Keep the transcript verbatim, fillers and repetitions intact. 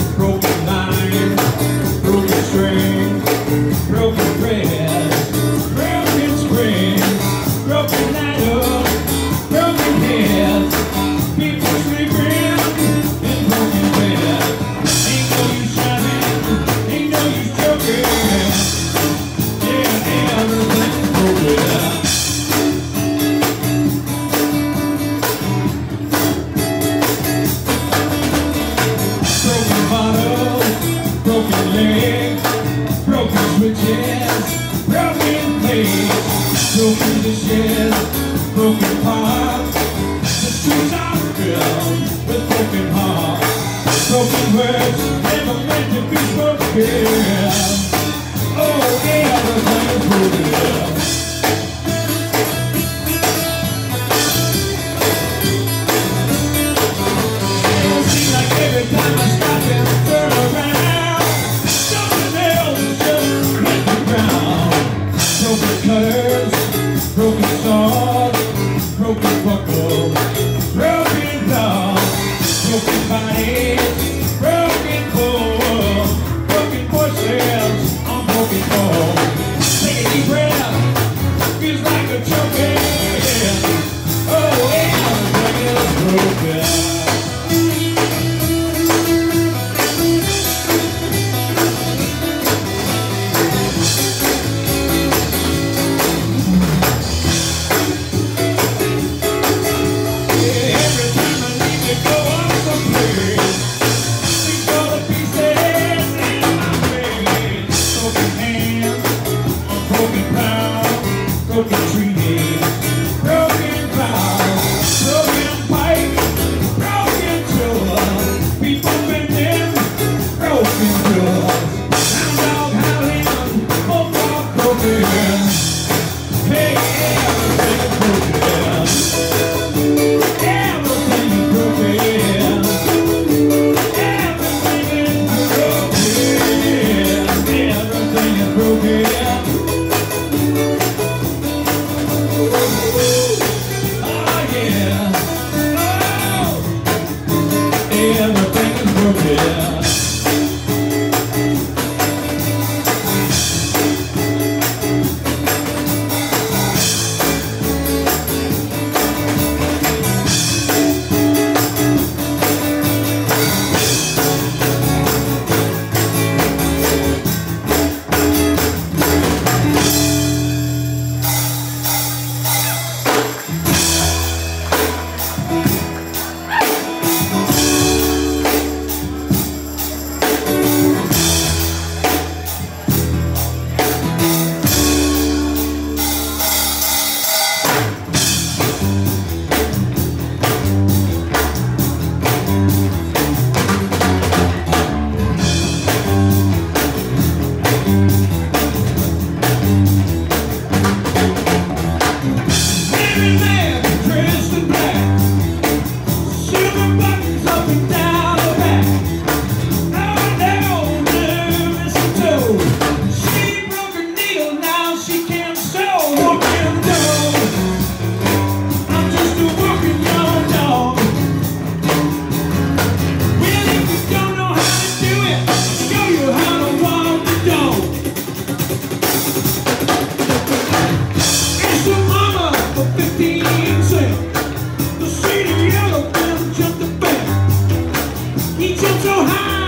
broken line, broken string, broken thread, broken spring, broken ladder, broken head, people sleeping in broken bed. Ain't no use shouting, ain't no use joking. Yeah, everything's broken. Broken bottle, broken leg, broken switches, broken plates, broken dishes, broken parts. The streets are filled with broken hearts, broken words never meant to be spoken. Oh, everything is broken. It seems like every time I stop and turn around, something else is just hit the ground. Broken cutters, broken saws, broken buckles, broken dolls, broken bodies, broken pulls, broken voices on broken phones. Take a deep breath, feels like a choking. Oh, everything is broken. Broken treaty, broken vows, broken pipe, broken tour, people bending, broken doors, sound dog howling, both are broken. Hey, everything is broken. Everything is broken. Everything is broken. Everything is broken. Everything is broken. The city yellow, jumped the back. He jumped so high.